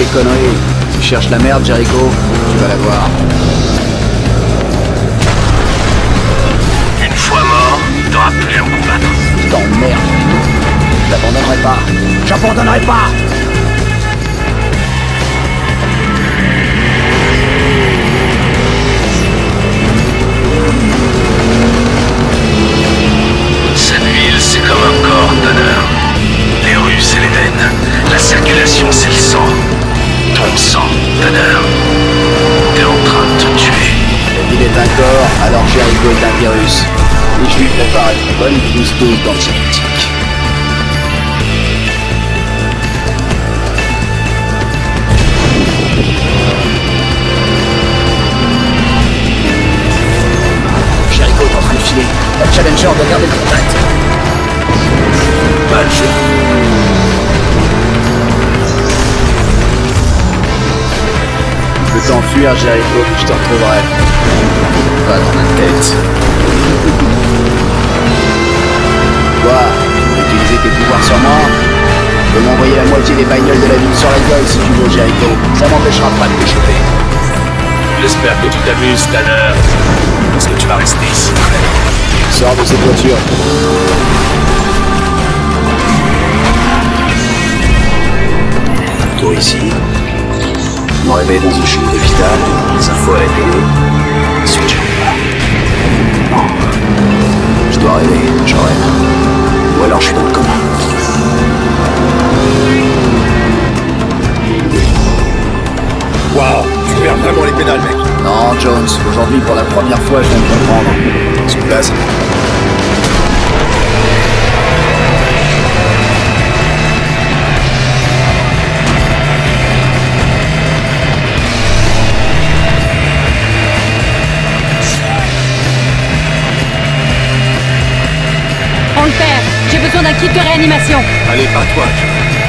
tes conneries. Tu cherches la merde, Jericho? Tu vas la voir. Une fois mort, t'auras plus à me combattre. Je t'emmerde, Jericho. Je t'abandonnerai pas. J'abandonnerai pas! Cette ville, c'est comme un corps d'honneur. Les rues, c'est les veines. La circulation, c'est le sang. Ton sang, d'honneur. T'es en train de te tuer. La ville est un corps, alors Jericho est un virus. Et je lui prépare une bonne grosse dose d'anxiolytique. Jericho est en train de filer. La Challenger doit garder le contact. Pas de jeu. Tu peux t'enfuir, Jericho, puis je te retrouverai. Pas dans ma tête. Quoi? Tu veux utiliser tes pouvoirs sur moi? Tu peux m'envoyer la moitié des bagnoles de la ville sur la gueule si tu veux, Jericho. Ça m'empêchera pas de t'échapper. J'espère que tu t'amuses, Tanner. Parce que tu vas rester ici. Sors de cette voiture. Toi ici. Je me réveille dans une chambre d'hôpital, les infos à la télé. Ensuite, je vais pas. Non. Je dois rêver, je rêve. Ou alors je suis dans le coma. Waouh, tu perds vraiment les pédales, mec. Non, Jones, aujourd'hui, pour la première fois, je viens de comprendre. Sous place. On le perd. J'ai besoin d'un kit de réanimation. Allez, pas toi, Joe.